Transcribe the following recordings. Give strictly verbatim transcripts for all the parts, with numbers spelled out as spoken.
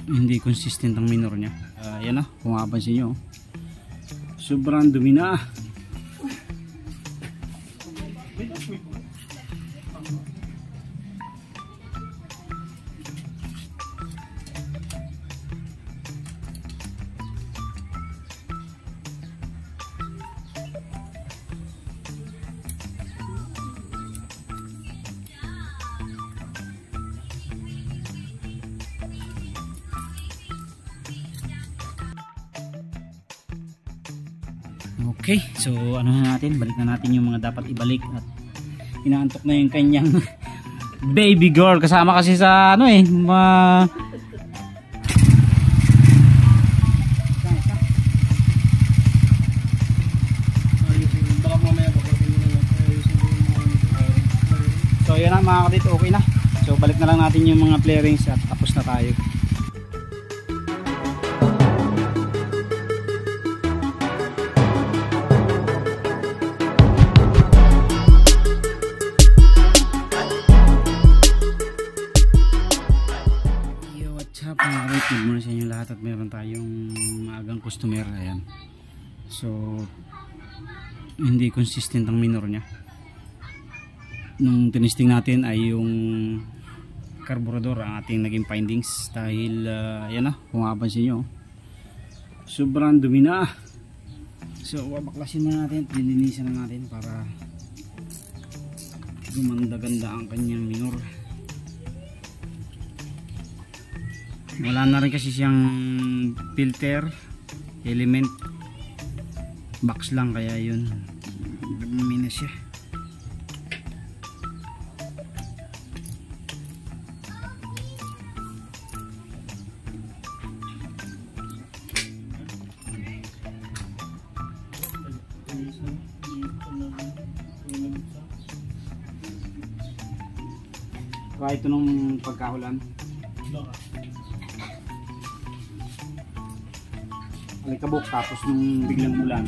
hindi consistent ang minor niya. Uh, yan na, kung mapapansin nyo, sobrang dumi na. Okay, so ano na natin, balik na natin yung mga dapat ibalik at inaantok na yung kanyang baby girl. Kasama kasi sa ano eh, ma... So yun na mga kadit, okay na. So balik na lang natin yung mga flarings at tapos na tayo. Good morning sa inyo lahat at meron tayong maagang customer. Ayan. So hindi consistent ang minor nya. Nung tinesting natin ay yung carburetor ang ating naging findings dahil uh, ayan na, kung mapapansin nyo, sobrang dumi na. So babaklasin na natin, lilinisan na natin para gumanda-ganda ang kanyang minor. Wala na rin kasi siyang filter element, box lang, kaya yun dumi na siya. Try ito nung pagkahulan. Alikabok tapos nung biglang ulan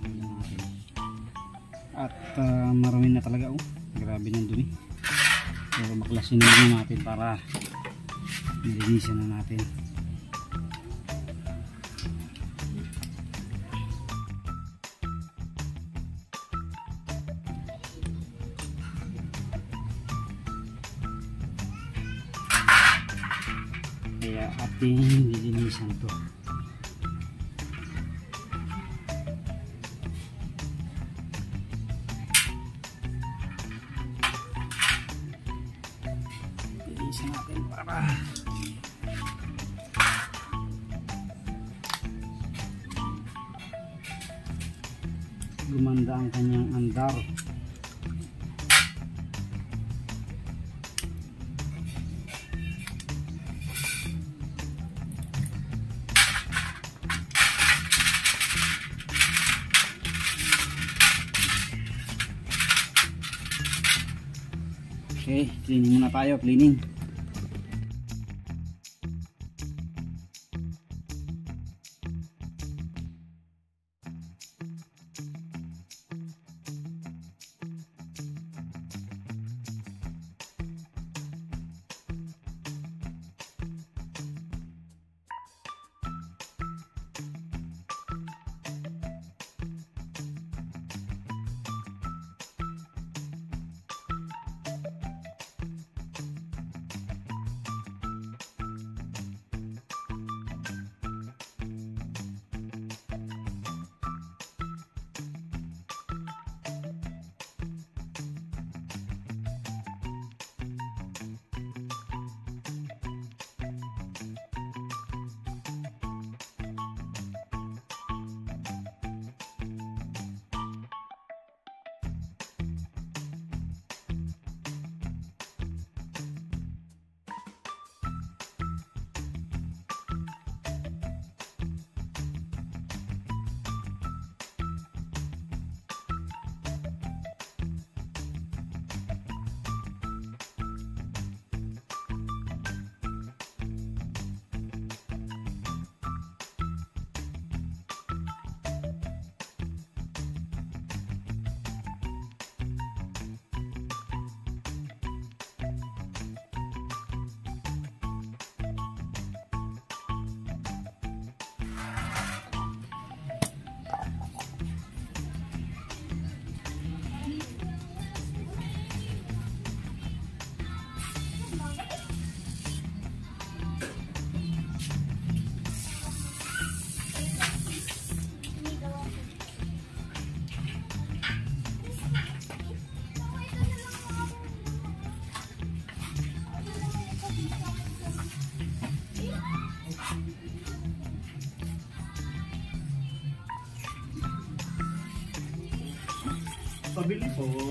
at uh, marami na talaga, oh grabe ng dumi. So baklasin na natin para linisan na natin. Kaya ating lilinisan to. Linisan natin para gumanda ang kanyang andar. Okay, cleaning muna tayo, cleaning. Pabili po.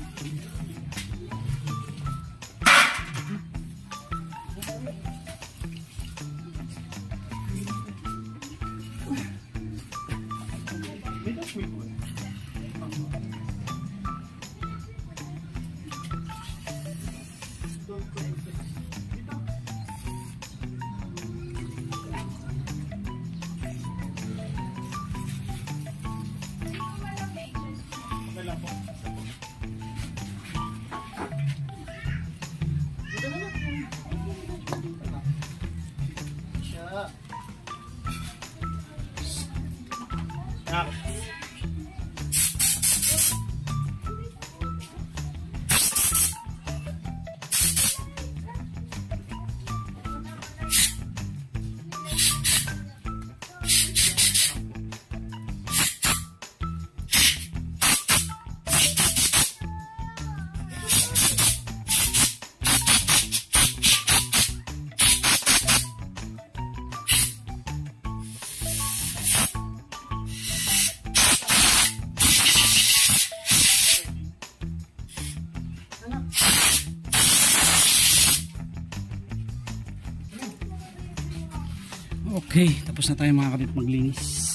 Okay, tapos na tayo mga kapit maglinis.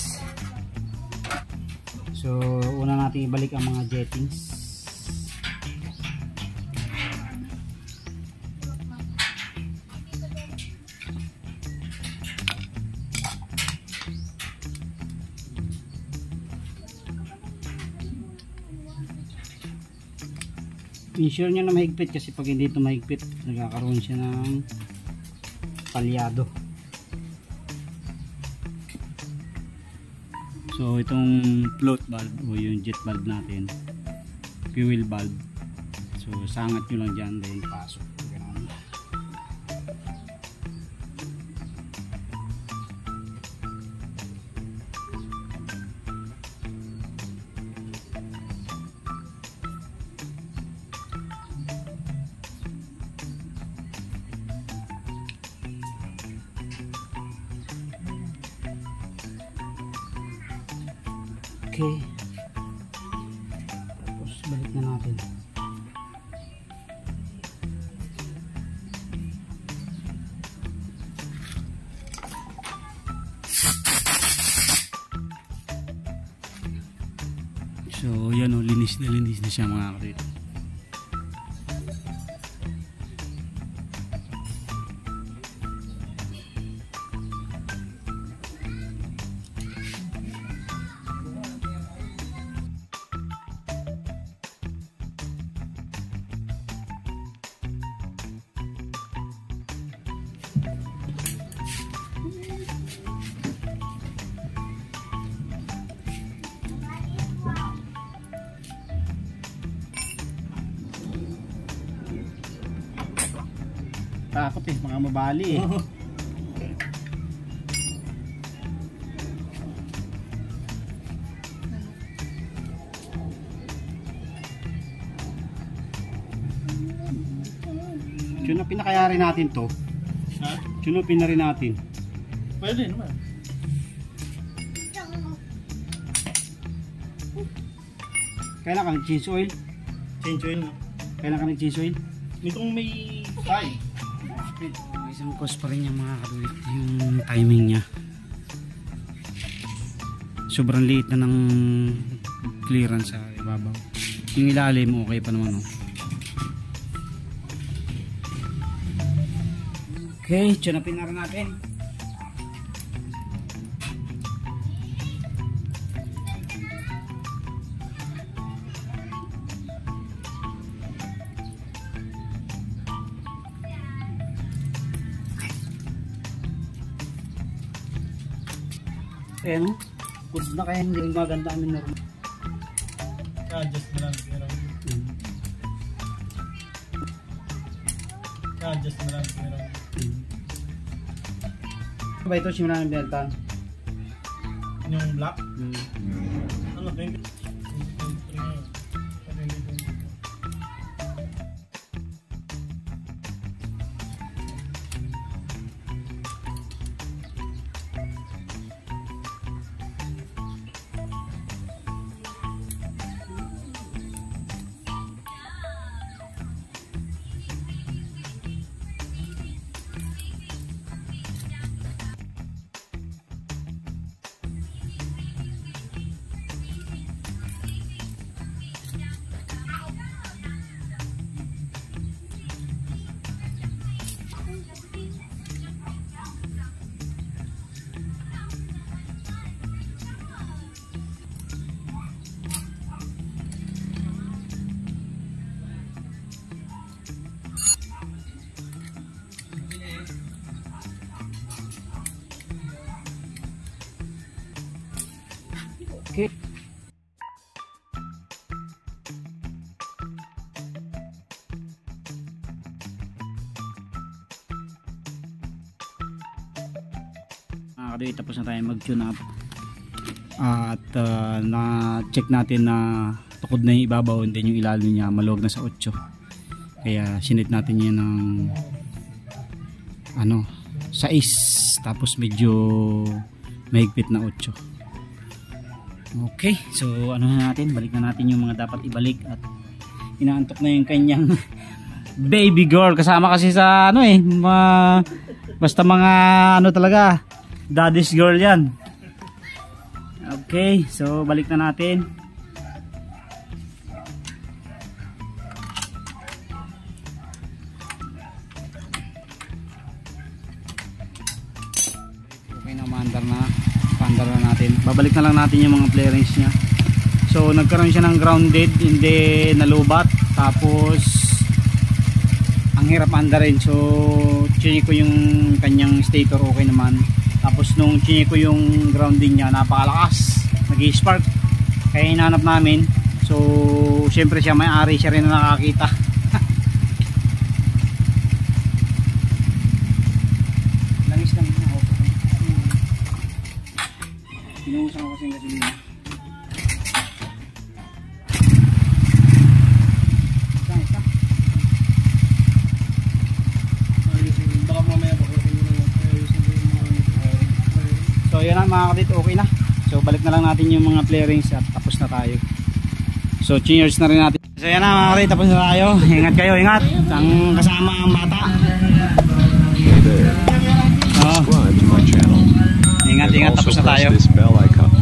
So, una natin ibalik ang mga jettings. Ensure nyo na mahigpit kasi pag hindi ito mahigpit, nagkakaroon siya ng palyado. So itong float valve o yung jet valve natin, fuel valve, so sangat nyo lang dyan, then pasok. Ganun. Okay, tapos balik na natin. So yan o, linis na linis na siya mga kapit. Takot eh, mga mabali eh. Tsunupin na kaya rin natin to. Ha? Tsunupin na rin natin. Pwede naman. Kailan ka nag-change oil? Change oil na. Kailan ka nag-change oil? Nitong may five. Isang cost pa rin yung mga kadulit, yung timing niya. Sobrang liit na ng clearance sa ibabaw. Yung ilalim okay pa naman. Oh. Okay, tsunupin na rin natin. Ayan o, good na kaya hindi maganda amin na rin. Ka-adjust mo lang. Mm. Ka-adjust mo lang. Mm. Ano ba ito? Simula ng binaltan? Yung black? Mm. Ano? twenty? Okay. Mga kadoy, tapos na tayo mag-tune up. At uh, na-check natin na tukod na yung ibabaw, and then yung ilalim niya maluwag na sa eight. Kaya sinit natin yan ng ano, sais, tapos medyo mahigpit na eight. Okay, so ano na natin, balik na natin yung mga dapat ibalik at inaantok na yung kanyang baby girl. Kasama kasi sa ano eh, ma, basta mga ano talaga, daddy's girl yan. Okay, so balik na natin. Okay na, maandar na. Paandar na natin. Babalik na lang natin yung mga clearings niya. So nagkaroon siya ng grounded, hindi nalubat. Tapos ang hirap andarin. So chinik ko yung kanyang stator, okay naman. Tapos nung chinik ko yung grounding niya, napakalakas, nag-spark. Kaya hinanap namin. So syempre siya may-ari, siya rin na nakakita. Langis lang ako. Pinuhusan ko kasi yung gasolina. Baka mamaya bakasin mo na ayusin mo yung mga So yan na mga kadit, okay na. So balik na lang natin yung mga flarings at tapos na tayo. So cheers na rin natin. So yan na mga kadit, tapos na tayo. Ingat kayo, ingat. Ang kasama ang bata. Hey there. Oh. Subscribe to my channel. Ingat, And ingat, also tapos na press tayo. this bell icon.